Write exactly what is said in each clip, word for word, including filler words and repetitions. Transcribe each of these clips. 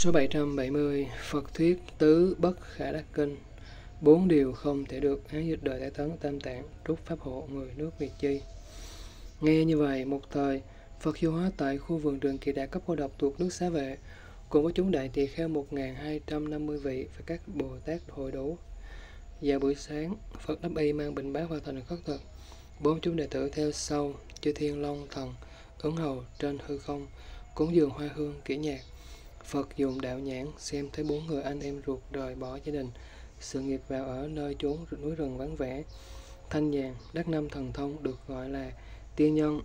Số bảy trăm bảy mươi. Phật thuyết tứ bất khả đắc kinh. Bốn điều không thể được, án dịch đời Đại Tấn Tam Tạng, trúc pháp hộ người nước Việt Chi. Nghe như vậy, một thời, Phật du hóa tại khu vườn trường Kỳ Đạt cấp Cô Độc thuộc nước Xá Vệ, cùng với chúng đại tỳ kheo một nghìn hai trăm năm mươi vị và các Bồ Tát hội đủ. Vào buổi sáng, Phật đắp y mang bình bát vào thành khất thực. Bốn chúng đệ tử theo sau, chư Thiên Long Thần, ứng hầu trên hư không, cúng dường hoa hương kỹ nhạc. Phật dùng đạo nhãn xem thấy bốn người anh em ruột rời bỏ gia đình, sự nghiệp vào ở nơi chốn núi rừng vắng vẻ, thanh nhàn, đắc năm thần thông được gọi là tiên nhân.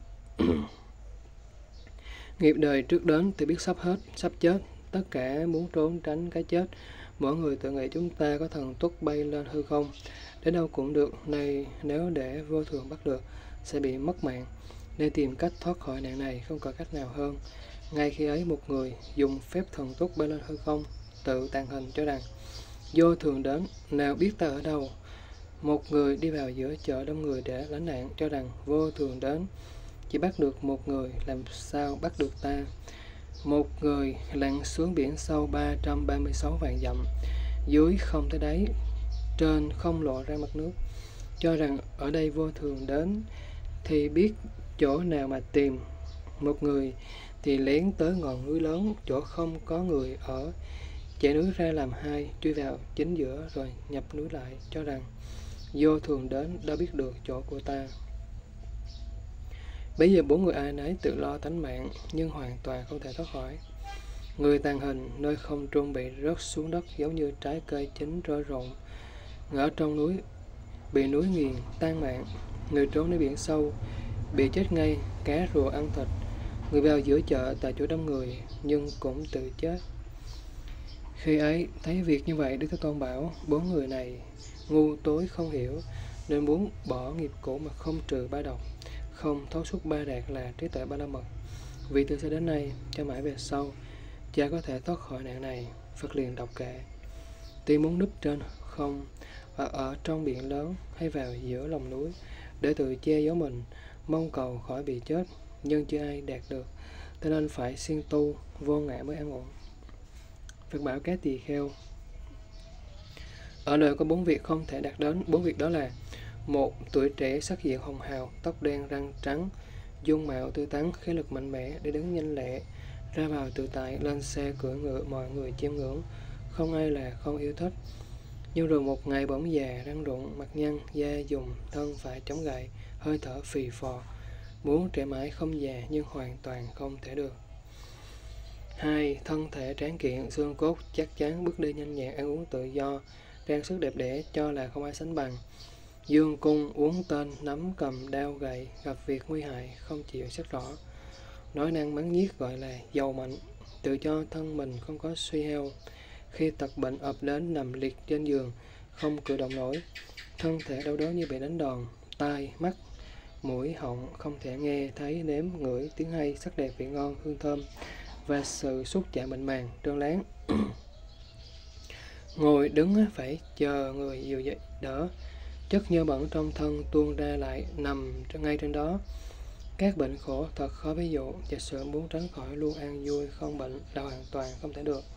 Nghiệp đời trước đến thì biết sắp hết, sắp chết, tất cả muốn trốn tránh cái chết. Mỗi người tự nghĩ chúng ta có thần tuất bay lên hư không, đến đâu cũng được, này nếu để vô thường bắt được, sẽ bị mất mạng. Nên tìm cách thoát khỏi nạn này không có cách nào hơn. Ngay khi ấy một người dùng phép thần tuất bay lên hư không, tự tàng hình cho rằng vô thường đến, nào biết ta ở đâu. Một người đi vào giữa chợ đông người để lánh nạn, cho rằng vô thường đến, chỉ bắt được một người, làm sao bắt được ta. Một người lặn xuống biển sâu ba trăm ba mươi sáu vạn dặm, dưới không tới đáy, trên không lộ ra mặt nước, cho rằng ở đây vô thường đến, thì biết chỗ nào mà tìm. Một người thì lén tới ngọn núi lớn, chỗ không có người ở, chẻ núi ra làm hai, chui vào chính giữa rồi nhập núi lại, cho rằng vô thường đến, đâu biết được chỗ của ta. Bây giờ bốn người ai nấy tự lo tánh mạng, nhưng hoàn toàn không thể thoát khỏi. Người tàng hình nơi không trung bị rớt xuống đất giống như trái cây chín rơi rụng. Người ở trong núi bị núi nghiền tan mạng. Người trốn nơi biển sâu bị chết ngay, cá rùa ăn thịt. Người vào giữa chợ tại chỗ đông người nhưng cũng tự chết. Khi ấy thấy việc như vậy, Đức Thế Tôn bảo bốn người này ngu tối không hiểu, nên muốn bỏ nghiệp cũ mà không trừ ba độc, không thấu suốt ba đạt là trí tuệ ba la mật. Vì từ xưa đến nay cho mãi về sau, cha có thể thoát khỏi nạn này. Phật liền đọc kệ: tuy muốn núp trên không, hoặc ở trong biển lớn, hay vào giữa lòng núi để tự che giấu mình, mong cầu khỏi bị chết, nhưng chưa ai đạt được, cho nên phải siêng tu vô ngã mới an ổn. Phật bảo các tỳ kheo: ở đời có bốn việc không thể đạt đến. Bốn việc đó là: một, tuổi trẻ sắc diện hồng hào, tóc đen răng trắng, dung mạo tươi tắn, khí lực mạnh mẽ, đi đứng nhanh lẹ, ra vào tự tại, lên xe cưỡi ngựa mọi người chiêm ngưỡng, không ai là không yêu thích. Nhưng rồi một ngày bỗng già, răng rụng, mặt nhăn, da dùng, thân phải chống gậy, hơi thở phì phò, muốn trẻ mãi không già nhưng hoàn toàn không thể được. Hai, thân thể tráng kiện, xương cốt chắc chắn, bước đi nhanh nhẹn, ăn uống tự do, trang sức đẹp đẽ, cho là không ai sánh bằng. Dương cung uống tên, nắm cầm đao gậy, gặp việc nguy hại không chịu xét rõ, nói năng mắng nhiếc gọi là giàu mạnh, tự cho thân mình không có suy heo. Khi tật bệnh ập đến nằm liệt trên giường, không cử động nổi, thân thể đau đớn như bị đánh đòn, tai, mắt, mũi, họng không thể nghe, thấy, nếm, ngửi tiếng hay, sắc đẹp, vị ngon, hương thơm và sự xúc chạm mịn màng, trơn láng. Ngồi đứng phải chờ người dìu dậy đỡ, chất nhơ bẩn trong thân tuôn ra lại nằm ngay trên đó. Các bệnh khổ thật khó ví dụ, và sự muốn tránh khỏi luôn an vui không bệnh là hoàn toàn không thể được.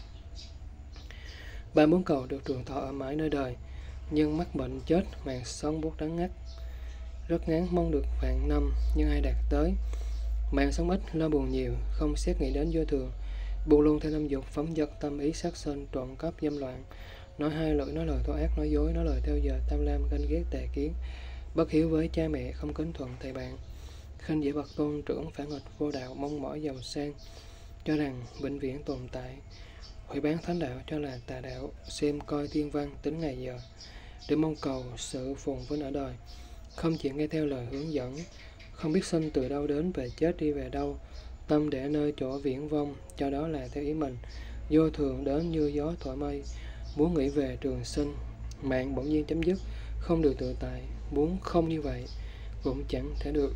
Ba muốn cầu được trường thọ ở mãi nơi đời, nhưng mắc bệnh chết, mạng sống buốt đắng ngắt. Rất ngắn, mong được vạn năm, nhưng ai đạt tới. Mạng sống ít, lo buồn nhiều, không xét nghĩ đến vô thường, buồn luôn theo năm dục, phóng dật tâm ý sát sinh, trộm cắp, dâm loạn, nói hai lưỡi, nói lời thô ác, nói dối, nói lời theo giờ, tham lam, ganh ghét, tà kiến, bất hiếu với cha mẹ, không kính thuận thầy bạn, khinh dễ bậc tôn trưởng, phản nghịch vô đạo, mong mỏi giàu sang, cho rằng vĩnh viễn tồn tại, hủy bán thánh đạo cho là tà đạo, xem coi thiên văn tính ngày giờ để mong cầu sự phồn vinh ở đời, không chịu nghe theo lời hướng dẫn, không biết sinh từ đâu đến và chết đi về đâu, tâm để nơi chỗ viễn vông, cho đó là theo ý mình, vô thường đến như gió thổi mây, muốn nghĩ về trường sinh, mạng bỗng nhiên chấm dứt, không được tự tại, muốn không như vậy cũng chẳng thể được.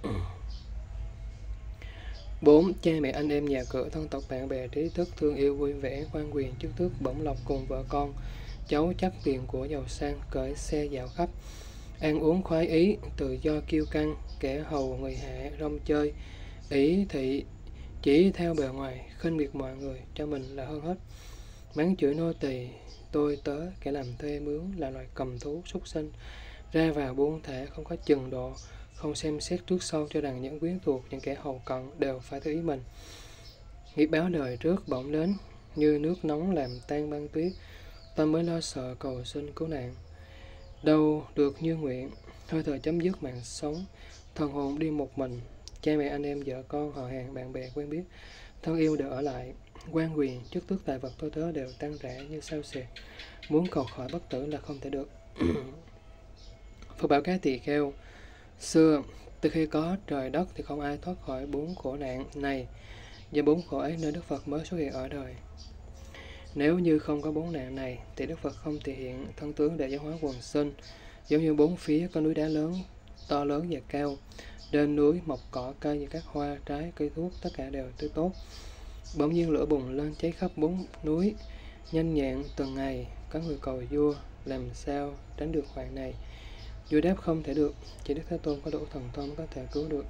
Bốn, cha mẹ anh em nhà cửa, thân tộc bạn bè, trí thức, thương yêu, vui vẻ, quan quyền, chức tước, bổng lộc cùng vợ con, cháu chắc tiền của giàu sang, cởi xe dạo khắp, ăn uống khoái ý, tự do kiêu căng, kẻ hầu người hạ, rong chơi, ý thị, chỉ theo bề ngoài, khinh miệt mọi người, cho mình là hơn hết. Mắng chửi nô tỳ, tôi tớ, kẻ làm thuê mướn là loài cầm thú, súc sinh, ra vào buôn thể, không có chừng độ, không xem xét trước sau cho rằng những quyến thuộc, những kẻ hầu cận đều phải theo ý mình. Nghiệp báo đời trước bỗng đến, như nước nóng làm tan băng tuyết, tâm mới lo sợ cầu xin cứu nạn. Đâu được như nguyện, hơi thở chấm dứt mạng sống, thần hồn đi một mình, cha mẹ anh em vợ con họ hàng bạn bè quen biết, thân yêu đều ở lại, quan quyền chức tước tài vật tôi tớ đều tan rã như sao xẹt, muốn cầu khỏi bất tử là không thể được. Phật bảo các tỳ kheo, xưa từ khi có trời đất thì không ai thoát khỏi bốn khổ nạn này, do bốn khổ ấy nên Đức Phật mới xuất hiện ở đời. Nếu như không có bốn nạn này thì Đức Phật không thể hiện thân tướng để giáo hóa quần sinh. Giống như bốn phía có núi đá lớn, to lớn và cao, trên núi mọc cỏ cây và các hoa trái cây thuốc, tất cả đều tươi tốt. Bỗng nhiên lửa bùng lên cháy khắp bốn núi, nhanh nhẹn từng ngày. Có người cầu vua làm sao tránh được hoạn này. Vua đáp không thể được, chỉ Đức Thế Tôn có đủ thần thông mới có thể cứu được.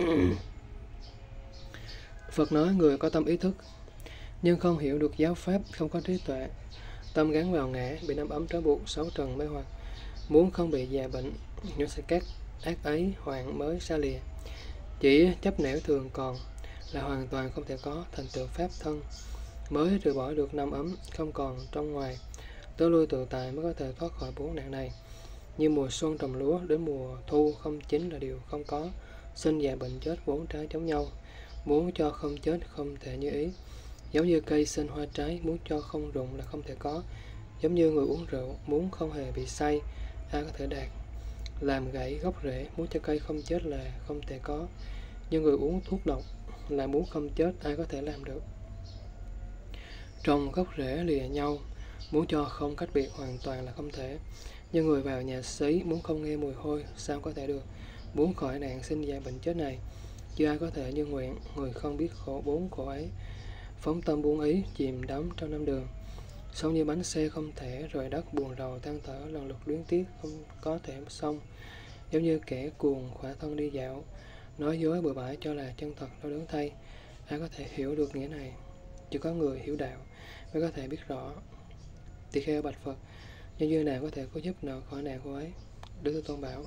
Phật nói người có tâm ý thức nhưng không hiểu được giáo pháp, không có trí tuệ, tâm gắn vào ngã, bị năm ấm trói buộc, sáu trần mê hoặc, muốn không bị già bệnh, nhưng sẽ các ác ấy hoạn mới xa lìa. Chỉ chấp nẻo thường còn là hoàn toàn không thể có thành tựu pháp thân, mới trừ bỏ được năm ấm, không còn trong ngoài, tới lui tự tại mới có thể thoát khỏi bốn nạn này. Như mùa xuân trồng lúa đến mùa thu không chín là điều không có, sinh già bệnh chết bốn trái giống nhau, muốn cho không chết không thể như ý. Giống như cây sinh hoa trái, muốn cho không rụng là không thể có. Giống như người uống rượu, muốn không hề bị say, ai có thể đạt. Làm gãy gốc rễ, muốn cho cây không chết là không thể có. Như người uống thuốc độc, là muốn không chết, ai có thể làm được. Trồng gốc rễ lìa nhau, muốn cho không cách biệt hoàn toàn là không thể. Như người vào nhà xí, muốn không nghe mùi hôi, sao có thể được. Muốn khỏi nạn sinh già bệnh chết này, chưa ai có thể như nguyện, người không biết khổ bốn khổ ấy. Phóng tâm buông ý, chìm đắm trong năm đường, sống như bánh xe không thể rời đất, buồn rầu than thở lần lượt luyến tiếc không có thể xong. Giống như kẻ cuồng khỏa thân đi dạo, nói dối bừa bãi cho là chân thật đau đớn thay. Ai có thể hiểu được nghĩa này? Chỉ có người hiểu đạo mới có thể biết rõ. Tỳ kheo bạch Phật, nhân duyên nào có thể có giúp nào khỏi nạn khổ ấy? Đức Thế Tôn bảo,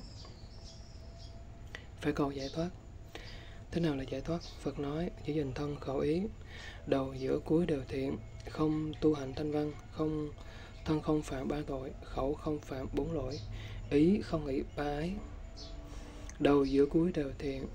phải cầu giải thoát. Thế nào là giải thoát? Phật nói, giữ gìn thân khẩu ý, đầu giữa cuối đều thiện, không tu hành thanh văn, không thân không phạm ba tội, khẩu không phạm bốn lỗi, ý không nghĩ ba ái. Đầu giữa cuối đều thiện,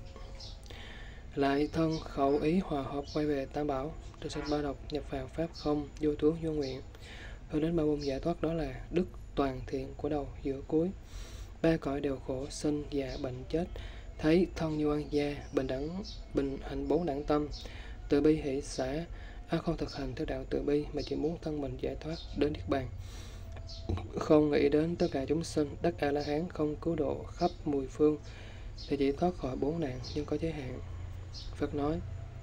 lại thân khẩu ý hòa hợp quay về tam bảo, trên sách ba độc nhập vào pháp không, vô tướng vô nguyện. Hướng đến ba môn giải thoát đó là đức toàn thiện của đầu giữa cuối. Ba cõi đều khổ, sinh già bệnh chết, thấy thân như ăn da, bình đẳng bình hạnh bốn đẳng tâm, từ bi hỷ xả. Ai không thực hành theo đạo từ bi mà chỉ muốn thân mình giải thoát đến niết bàn, không nghĩ đến tất cả chúng sinh, đắc A La Hán không cứu độ khắp mười phương, thì chỉ thoát khỏi bốn nạn nhưng có giới hạn. Phật nói,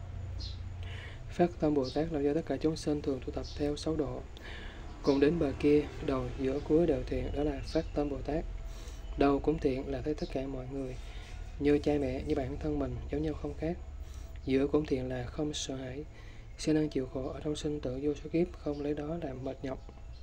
phát tâm Bồ Tát làm cho tất cả chúng sinh thường tu tập theo sáu độ, cùng đến bờ kia, đầu giữa cuối đều thiện, đó là phát tâm Bồ Tát. Đầu cũng thiện là thấy tất cả mọi người như cha mẹ, như bản thân mình, giống nhau không khác. Giữa cũng thiện là không sợ hãi, siêng năng chịu khổ ở trong sinh tử vô số kiếp, không lấy đó làm mệt nhọc.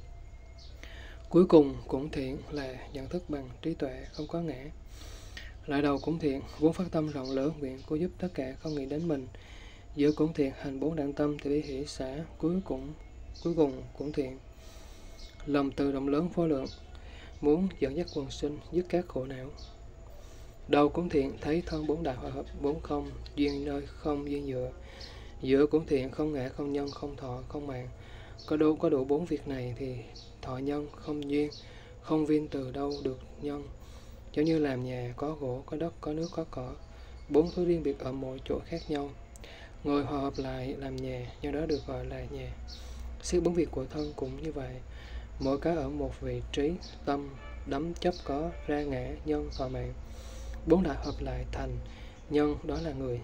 Cuối cùng cũng thiện là nhận thức bằng trí tuệ, không có ngã. Lại đầu cũng thiện, vốn phát tâm rộng lớn, nguyện cứu giúp tất cả, không nghĩ đến mình. Giữa cũng thiện, hành bốn đẳng tâm, thì bi hỷ xả. Cuối cùng cuối cùng cũng thiện, lòng từ rộng lớn vô lượng, muốn dẫn dắt quần sinh, dứt các khổ não. Đầu cũng thiện, thấy thân bốn đại hòa hợp, bốn không, duyên nơi không duyên dựa. Giữa cũng thiện, không ngã, không nhân, không thọ, không mạng. Có đủ, có đủ bốn việc này thì thọ nhân, không duyên, không viên từ đâu được nhân. Giống như làm nhà, có gỗ, có đất, có nước, có cỏ, bốn thứ riêng biệt ở mỗi chỗ khác nhau. Ngồi hòa hợp lại làm nhà, do đó được gọi là nhà. Xét bốn việc của thân cũng như vậy, mỗi cái ở một vị trí, tâm, đắm chấp có, ra ngã, nhân, thọ mạng. Bốn đại hợp lại thành nhân, đó là người.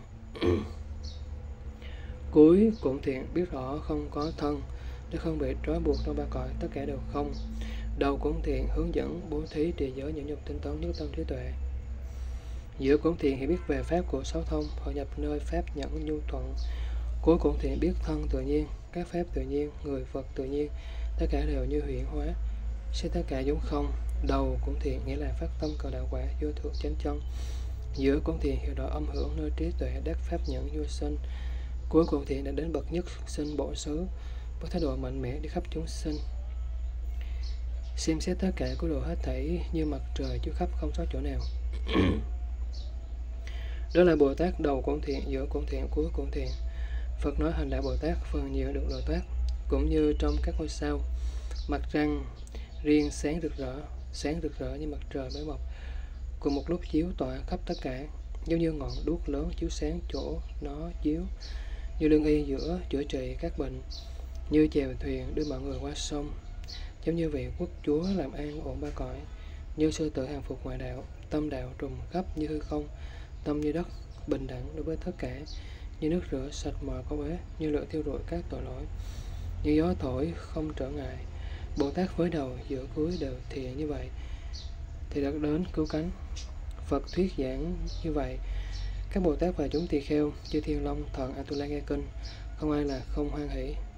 Cuối cũng thiện, biết rõ không có thân, để không bị trói buộc trong ba cõi, tất cả đều không. Đầu cũng thiện, hướng dẫn, bố thí, trì giới, nhẫn nhục, tinh tấn, nhất tâm, trí tuệ. Giữa cũng thiện, hiểu biết về pháp của sáu thông, hội nhập nơi pháp nhẫn, nhu thuận, Cuối cùng thì biết thân tự nhiên, các pháp tự nhiên, người vật tự nhiên, tất cả đều như huyễn hóa, xét tất cả giống không. Đầu cũng thiện nghĩa là phát tâm cầu đạo quả vô thượng chánh chân. Giữa cũng thiện hiểu rõ âm hưởng nơi trí tuệ đắc pháp nhẫn vô sinh. Cuối cùng thiện đã đến bậc nhất sinh bổ xứ, với thái độ mạnh mẽ đi khắp chúng sinh. Xem xét tất cả của độ hết thảy như mặt trời chiếu khắp không sót chỗ nào. Đó là Bồ Tát đầu cũng thiện, giữa cũng thiện, cuối cũng thiện. Phật nói hành đại Bồ Tát phần nhiều được độ thoát, cũng như trong các ngôi sao, mặt trăng riêng sáng rực rỡ, sáng rực rỡ như mặt trời mới mọc, cùng một lúc chiếu tỏa khắp tất cả, giống như ngọn đuốc lớn chiếu sáng chỗ nó chiếu, như lương y giữa chữa trị các bệnh, như chèo thuyền đưa mọi người qua sông, giống như vị quốc chúa làm an ổn ba cõi, như sư tử hàng phục ngoại đạo, tâm đạo trùng khắp như hư không, tâm như đất, bình đẳng đối với tất cả, như nước rửa sạch mọi câu uế, như lửa thiêu rụi các tội lỗi, như gió thổi không trở ngại. Bồ Tát với đầu giữa cuối đều thiện như vậy thì đạt đến cứu cánh. Phật thuyết giảng như vậy, các Bồ Tát và chúng tỳ kheo chư Thiên Long Thần Atula nghe kinh, không ai là không hoan hỷ.